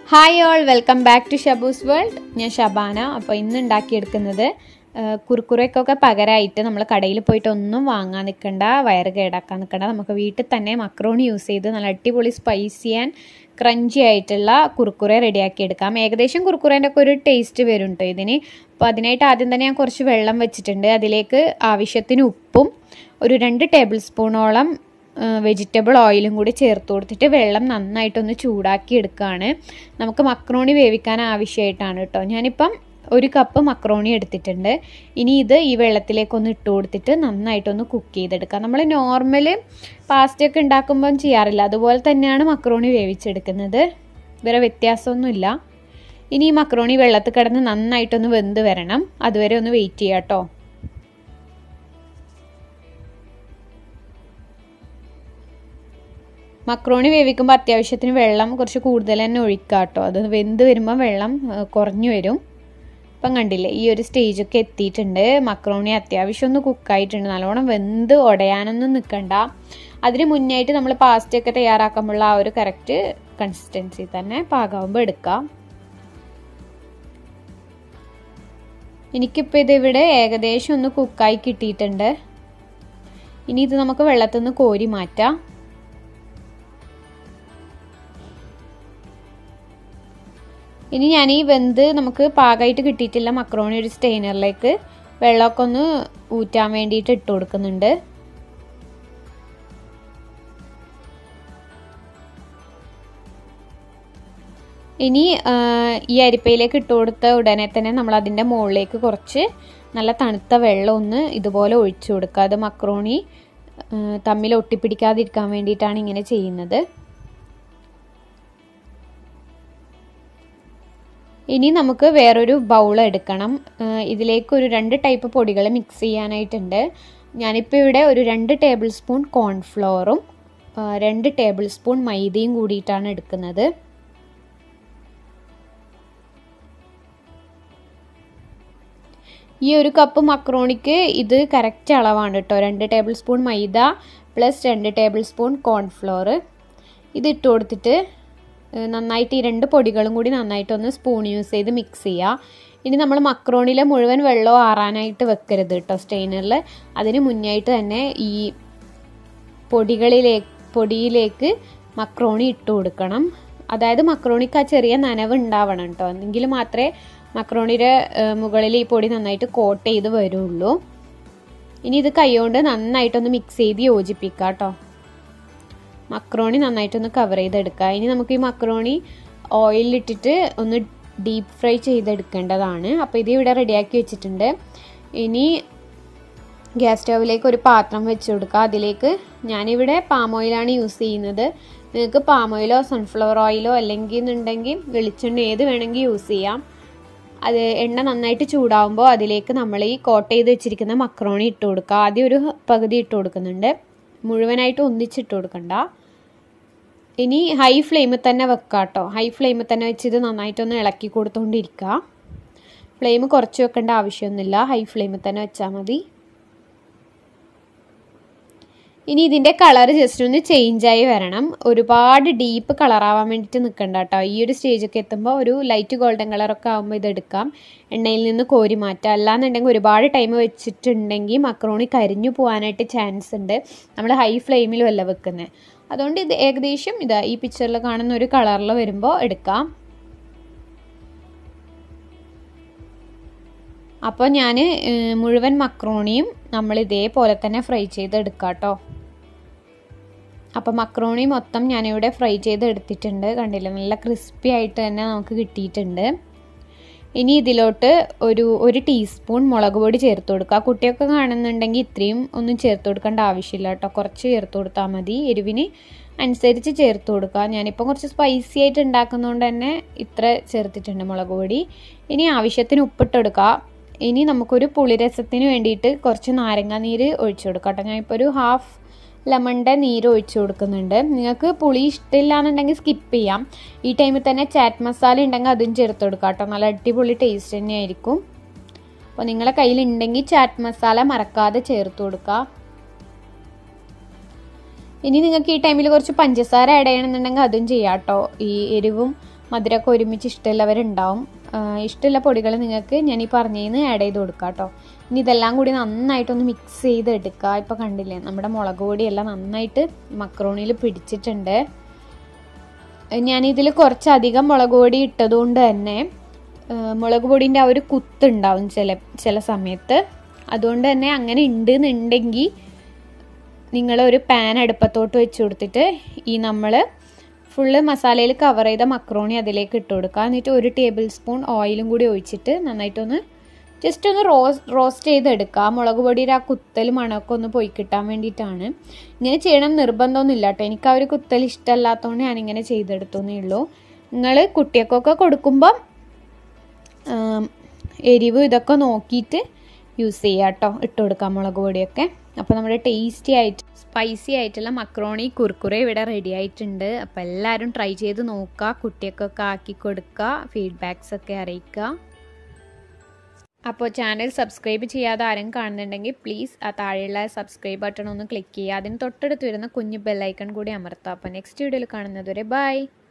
Hi all, welcome back to Shabusworld. ഞാൻ ഷബാന. അപ്പോൾ ഇന്ന് ഉണ്ടാക്കിയെടുക്കുന്നത് കുർക്കുറയ്ക്കൊക്കെ പകരമായിട്ട് നമ്മൾ കടയിൽ പോയിട്ട് ഒന്നും വാങ്ങാൻ നിൽക്കണ്ട, വയറ് കേടാക്കാൻ നിൽക്കണ്ട. നമുക്ക് വീട്ടിൽ തന്നെ മക്രോണി യൂസ് ചെയ്ത് നല്ല അടിപൊളി സ്പൈസി ആൻഡ് ക്രഞ്ചി ആയിട്ടുള്ള കുർക്കുറെ റെഡിയാക്കി എടുക്കാം. ഏകദേശം കുർക്കുറേൻ്റെ ഒക്കെ ഒരു ടേസ്റ്റ് വരും കേട്ടോ ഇതിന്. അപ്പോൾ അതിനായിട്ട് ആദ്യം തന്നെ ഞാൻ കുറച്ച് വെള്ളം വെച്ചിട്ടുണ്ട്. അതിലേക്ക് ആവശ്യത്തിന് ഉപ്പും ഒരു 2 ടേബിൾ സ്പൂണോളം വെജിറ്റബിൾ ഓയിലും കൂടി ചേർത്ത് കൊടുത്തിട്ട് വെള്ളം നന്നായിട്ടൊന്ന് ചൂടാക്കി എടുക്കുകയാണ്. നമുക്ക് മക്രോണി വേവിക്കാൻ ആവശ്യമായിട്ടാണ് കേട്ടോ. ഞാനിപ്പം 1 കപ്പ് മക്രോണി എടുത്തിട്ടുണ്ട്. ഇനി ഇത് ഈ വെള്ളത്തിലേക്കൊന്ന് ഇട്ട് കൊടുത്തിട്ട് നന്നായിട്ടൊന്ന് കുക്ക് ചെയ്തെടുക്കാം. നമ്മൾ നോർമൽ പാസ്റ്റയൊക്കെ ഉണ്ടാക്കുമ്പം ചെയ്യാറില്ല, അതുപോലെ തന്നെയാണ് മക്രോണി വേവിച്ചെടുക്കുന്നത്. വേറെ വ്യത്യാസമൊന്നുമില്ല. ഇനി ഈ മക്രോണി വെള്ളത്തിൽ കിടന്ന് നന്നായിട്ടൊന്ന് വെന്ത് വരണം, അതുവരെ ഒന്ന് വെയിറ്റ് ചെയ്യാം കേട്ടോ. മക്രോണി വേവിക്കുമ്പോൾ അത്യാവശ്യത്തിന് വെള്ളം കുറച്ച് കൂടുതൽ തന്നെ ഒഴിക്കുക കേട്ടോ. അത് വെന്ത് വരുമ്പോൾ വെള്ളം കുറഞ്ഞു വരും. ഇപ്പം കണ്ടില്ലേ, ഈ ഒരു സ്റ്റേജൊക്കെ എത്തിയിട്ടുണ്ട്. മക്രോണി അത്യാവശ്യം ഒന്ന് കുക്കായിട്ടുണ്ട്. നല്ലോണം വെന്ത് ഉടയാനൊന്നും നിൽക്കണ്ട. അതിന് മുന്നായിട്ട് നമ്മൾ പാസ്റ്റയൊക്കെ തയ്യാറാക്കുമ്പോൾ ആ ഒരു കറക്റ്റ് കൺസിസ്റ്റൻസി തന്നെ പാകാവുമ്പോൾ എടുക്കാം. എനിക്കിപ്പോൾ ഇതിവിടെ ഏകദേശം ഒന്ന് കുക്കായി കിട്ടിയിട്ടുണ്ട്. ഇനി ഇത് നമുക്ക് വെള്ളത്തിൽ നിന്ന് കോരി മാറ്റാം. ഇനി ഞാൻ ഈ വെന്ത് നമുക്ക് പാകമായിട്ട് കിട്ടിയിട്ടില്ല മക്രോണി ഒരു സ്റ്റെയിനറിലേക്ക് വെള്ളമൊക്കെ ഒന്ന് ഊറ്റാൻ വേണ്ടിയിട്ട് ഇട്ട് കൊടുക്കുന്നുണ്ട്. ഇനി ഈ അരിപ്പയിലേക്ക് ഇട്ട് കൊടുത്ത ഉടനെ തന്നെ നമ്മൾ അതിൻ്റെ മുകളിലേക്ക് കുറച്ച് നല്ല തണുത്ത വെള്ളം ഒന്ന് ഇതുപോലെ ഒഴിച്ചു കൊടുക്കുക. അത് മക്രോണി തമ്മിൽ ഒട്ടിപ്പിടിക്കാതിരിക്കാൻ വേണ്ടിയിട്ടാണ് ഇങ്ങനെ ചെയ്യുന്നത്. ഇനി നമുക്ക് വേറൊരു ബൗൾ എടുക്കണം. ഇതിലേക്ക് ഒരു 2 ടൈപ്പ് പൊടികൾ മിക്സ് ചെയ്യാനായിട്ടുണ്ട്. ഞാനിപ്പോൾ ഇവിടെ ഒരു 2 ടേബിൾ സ്പൂൺ കോൺഫ്ലോറും 2 ടേബിൾ സ്പൂൺ മൈദയും കൂടിയിട്ടാണ് എടുക്കുന്നത്. ഈ 1 കപ്പ് മക്രോണിക്ക് ഇത് കറക്റ്റ് അളവാണ് കേട്ടോ. 2 tablespoon maida plus 2 tablespoon cornflour ഇത് ഇട്ട് കൊടുത്തിട്ട് നന്നായിട്ട് ഈ 2 പൊടികളും കൂടി നന്നായിട്ടൊന്ന് സ്പൂൺ യൂസ് ചെയ്ത് മിക്സ് ചെയ്യുക. ഇനി നമ്മൾ മക്രോണിയിലെ മുഴുവൻ വെള്ളം ആറാനായിട്ട് വെക്കരുത് കേട്ടോ സ്റ്റെയിനറിൽ. അതിന് മുന്നായിട്ട് തന്നെ ഈ പൊടിയിലേക്ക് മക്രോണി ഇട്ട് കൊടുക്കണം. അതായത് മക്രോണിക്ക് ആ ചെറിയ നനവ് ഉണ്ടാവണം കേട്ടോ, എന്നെങ്കിൽ മാത്രമേ മക്രോണിയുടെ മുകളിൽ ഈ പൊടി നന്നായിട്ട് കോട്ട് ചെയ്ത് വരുള്ളൂ. ഇനി ഇത് കൈകൊണ്ട് നന്നായിട്ടൊന്ന് മിക്സ് ചെയ്ത് യോജിപ്പിക്കുക കേട്ടോ. മക്രോണി നന്നായിട്ടൊന്ന് കവർ ചെയ്തെടുക്കുക. ഇനി നമുക്ക് ഈ മക്രോണി ഓയിലിട്ടിട്ട് ഒന്ന് ഡീപ്പ് ഫ്രൈ ചെയ്തെടുക്കേണ്ടതാണ്. അപ്പോൾ ഇത് ഇവിടെ റെഡിയാക്കി വെച്ചിട്ടുണ്ട്. ഇനി ഗ്യാസ് സ്റ്റൗവിലേക്ക് ഒരു പാത്രം വെച്ച് കൊടുക്കുക. അതിലേക്ക് ഞാനിവിടെ പാം ഓയിലാണ് യൂസ് ചെയ്യുന്നത്. നിങ്ങൾക്ക് പാം ഓയിലോ സൺഫ്ലവർ ഓയിലോ അല്ലെങ്കിൽ എന്നുണ്ടെങ്കിൽ വെളിച്ചെണ്ണ ഏത് വേണമെങ്കിൽ യൂസ് ചെയ്യാം. അത് എണ്ണ നന്നായിട്ട് ചൂടാവുമ്പോൾ അതിലേക്ക് നമ്മൾ ഈ കോട്ട് ചെയ്ത് വെച്ചിരിക്കുന്ന മക്രോണി ഇട്ട് കൊടുക്കുക. ആദ്യം ഒരു പകുതി ഇട്ട് കൊടുക്കുന്നുണ്ട്, മുഴുവനായിട്ട് ഒന്നിച്ചിട്ട് കൊടുക്കണ്ട. ഇനി ഹൈ ഫ്ലെയിമിൽ തന്നെ വെക്കുക കേട്ടോ. ഹൈ ഫ്ലെയിമിൽ തന്നെ വെച്ച് ഇത് നന്നായിട്ടൊന്ന് ഇളക്കി കൊടുത്തുകൊണ്ടിരിക്കുക. ഫ്ലെയിം കുറച്ച് വെക്കേണ്ട ആവശ്യമൊന്നുമില്ല, ഹൈ ഫ്ലെയിമിൽ തന്നെ വെച്ചാൽ മതി. ഇനി ഇതിൻ്റെ കളർ ജസ്റ്റ് ഒന്ന് ചേഞ്ചായി വരണം. ഒരുപാട് ഡീപ്പ് കളറാവാൻ വേണ്ടിയിട്ട് നിൽക്കണ്ട കേട്ടോ. ഈ ഒരു സ്റ്റേജൊക്കെ എത്തുമ്പോൾ ഒരു ലൈറ്റ് ഗോൾഡൻ കളറൊക്കെ ആകുമ്പോൾ ഇതെടുക്കാം, എണ്ണയിൽ നിന്ന് കോരി മാറ്റാം. അല്ലാന്നുണ്ടെങ്കിൽ ഒരുപാട് ടൈം വെച്ചിട്ടുണ്ടെങ്കിൽ മക്രോണി കരിഞ്ഞു പോകാനായിട്ട് ചാൻസ് ഉണ്ട്. നമ്മൾ ഹൈ ഫ്ലെയിമിലും അല്ല വെക്കുന്നത്. അതുകൊണ്ട് ഇത് ഏകദേശം ഈ പിക്ചറിൽ കാണുന്ന ഒരു കളറിൽ വരുമ്പോൾ എടുക്കാം. അപ്പോൾ ഞാൻ മുഴുവൻ മക്രോണിയും നമ്മൾ ഇതേപോലെ തന്നെ ഫ്രൈ ചെയ്തെടുക്കാം കേട്ടോ. അപ്പോൾ മക്രോണി മൊത്തം ഞാനിവിടെ ഫ്രൈ ചെയ്തെടുത്തിട്ടുണ്ട്. കണ്ടില്ല, നല്ല ക്രിസ്പി ആയിട്ട് തന്നെ നമുക്ക് കിട്ടിയിട്ടുണ്ട്. ഇനി ഇതിലോട്ട് ഒരു ടീസ്പൂൺ മുളക് പൊടി ചേർത്ത് കൊടുക്കുക. കുട്ടിയൊക്കെ കാണുന്നുണ്ടെങ്കിൽ ഇത്രയും ഒന്നും ചേർത്ത് കൊടുക്കേണ്ട ആവശ്യമില്ല കേട്ടോ, കുറച്ച് ചേർത്ത് കൊടുത്താൽ മതി. എരിവിന് അനുസരിച്ച് ചേർത്ത് കൊടുക്കുക. ഞാനിപ്പം കുറച്ച് സ്പൈസി ആയിട്ട് ഉണ്ടാക്കുന്നതുകൊണ്ട് തന്നെ ഇത്ര ചേർത്തിട്ടുണ്ട് മുളക് പൊടി. ഇനി ആവശ്യത്തിന് ഉപ്പിട്ടെടുക്കുക. ഇനി നമുക്കൊരു പുളിരസത്തിന് വേണ്ടിയിട്ട് കുറച്ച് നാരങ്ങ നീര് ഒഴിച്ചു കൊടുക്കാം കേട്ടോ. ഞാനിപ്പോൾ ഒരു 1/2 ലെമണിൻ്റെ നീര് ഒഴിച്ചു കൊടുക്കുന്നുണ്ട്. നിങ്ങൾക്ക് പുളി ഇഷ്ടമില്ല എന്നുണ്ടെങ്കിൽ സ്കിപ്പ് ചെയ്യാം. ഈ ടൈമിൽ തന്നെ ചാറ്റ് മസാല ഉണ്ടെങ്കിൽ അതും ചേർത്ത് കൊടുക്കാം കേട്ടോ. നല്ല അടിപൊളി ടേസ്റ്റ് തന്നെയായിരിക്കും. അപ്പോൾ നിങ്ങളുടെ കയ്യിലുണ്ടെങ്കിൽ ചാറ്റ് മസാല മറക്കാതെ ചേർത്ത് കൊടുക്കുക. ഇനി നിങ്ങൾക്ക് ഈ ടൈമിൽ കുറച്ച് പഞ്ചസാര ആഡ് ചെയ്യണമെന്നുണ്ടെങ്കിൽ അതും ചെയ്യാം കേട്ടോ. ഈ എരിവും മധുരമൊക്കെ ഒരുമിച്ച് ഇഷ്ടമുള്ളവരുണ്ടാവും. ഇഷ്ടമുള്ള പൊടികൾ നിങ്ങൾക്ക് ഞാൻ ഈ പറഞ്ഞതിന് ആഡ് ചെയ്ത് കൊടുക്കാം കേട്ടോ. ഇനി ഇതെല്ലാം കൂടി നന്നായിട്ടൊന്ന് മിക്സ് ചെയ്തെടുക്കുക. ഇപ്പോൾ കണ്ടില്ലേ നമ്മുടെ മുളക് പൊടിയെല്ലാം നന്നായിട്ട് മക്രോണിയിൽ പിടിച്ചിട്ടുണ്ട്. ഞാനിതിൽ കുറച്ചധികം മുളക് പൊടി ഇട്ടതുകൊണ്ട് തന്നെ മുളക് പൊടിൻ്റെ ആ ഒരു കുത്തുണ്ടാവും ചില സമയത്ത്. അതുകൊണ്ട് തന്നെ അങ്ങനെ ഉണ്ടെന്നുണ്ടെങ്കിൽ നിങ്ങളൊരു പാൻ അടുപ്പത്തോട്ട് വെച്ച് കൊടുത്തിട്ട് ഈ നമ്മൾ ഫുള്ള് മസാലയിൽ കവർ ചെയ്ത മക്രോണി അതിലേക്ക് ഇട്ട് കൊടുക്കുക. എന്നിട്ട് 1 ടേബിൾ സ്പൂൺ ഓയിലും കൂടി ഒഴിച്ചിട്ട് നന്നായിട്ടൊന്ന് ജസ്റ്റ് ഒന്ന് റോസ്റ്റ് ചെയ്തെടുക്കുക. മുളക് പൊടിയുടെ ആ കുത്തൽ മണമൊക്കെ ഒന്ന് പോയി കിട്ടാൻ വേണ്ടിയിട്ടാണ്. ഇങ്ങനെ ചെയ്യണം നിർബന്ധമൊന്നുമില്ല കേട്ടോ. എനിക്ക് ആ ഒരു കുത്തൽ ഇഷ്ടമല്ലാത്തതുകൊണ്ട് ഞാനിങ്ങനെ ചെയ്തെടുത്തേ ഉള്ളൂ. നിങ്ങൾ കുട്ടികൾക്കൊക്കെ കൊടുക്കുമ്പം എരിവ് ഇതൊക്കെ നോക്കിയിട്ട് യൂസ് ചെയ്യുക കേട്ടോ, ഇട്ട് കൊടുക്കാം മുളക് പൊടിയൊക്കെ. അപ്പോൾ നമ്മുടെ ടേസ്റ്റി ആയിട്ട് സ്പൈസി ആയിട്ടുള്ള മക്രോണി കുർക്കുറെ ഇവിടെ റെഡി ആയിട്ടുണ്ട്. അപ്പോൾ എല്ലാവരും ട്രൈ ചെയ്ത് നോക്കുക, കുട്ടികൾക്കൊക്കെ ആക്കി കൊടുക്കുക, ഫീഡ്ബാക്സ് ഒക്കെ അറിയിക്കുക. അപ്പോൾ ചാനൽ സബ്സ്ക്രൈബ് ചെയ്യാതെ ആരും കാണുന്നുണ്ടെങ്കിൽ പ്ലീസ് ആ താഴെയുള്ള സബ്സ്ക്രൈബ് ബട്ടൺ ഒന്ന് ക്ലിക്ക് ചെയ്യുക. അതിന് തൊട്ടടുത്ത് വരുന്ന കുഞ്ഞു ബെല്ലൈക്കൺ കൂടി അമർത്തുക. അപ്പോൾ നെക്സ്റ്റ് വീഡിയോയിൽ കാണുന്നത് വരെ ബൈ.